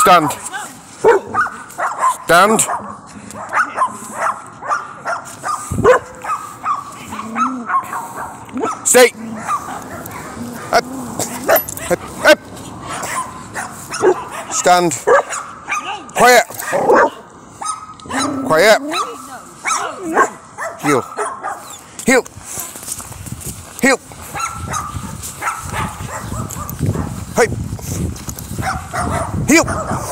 Stand. Stand. Stay. Up. Up. Up. Stand. Quiet. Quiet. Heel. Heel. Heel. Hey. Heel.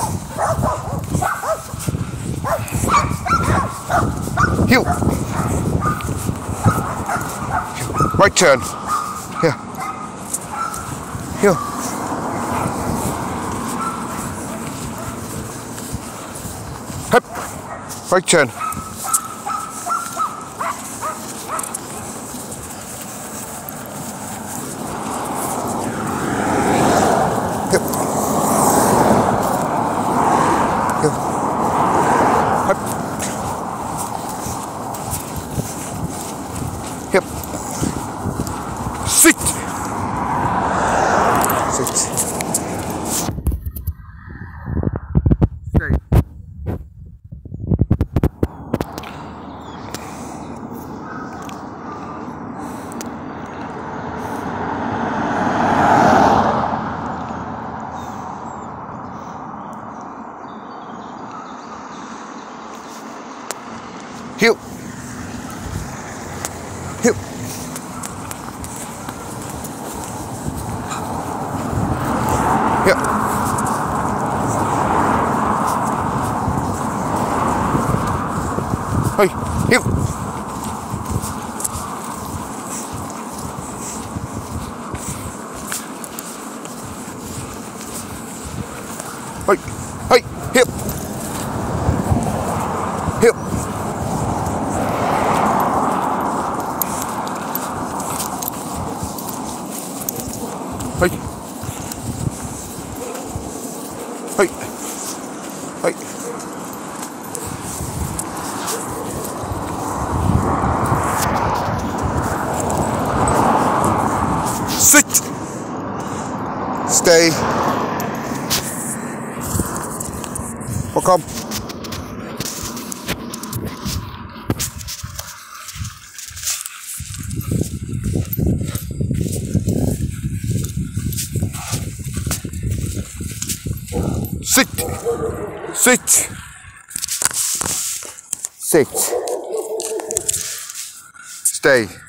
Heel. Right turn. Here. Heel. Hop. Right turn. Yep. Sit. Sit. Stay. Heel. Heel. Yep. Hey, heel. Hey, hey, heel. Heel. Hey. Hey. Hey. Sit. Stay. Welcome. Sit. Sit. Sit. Stay.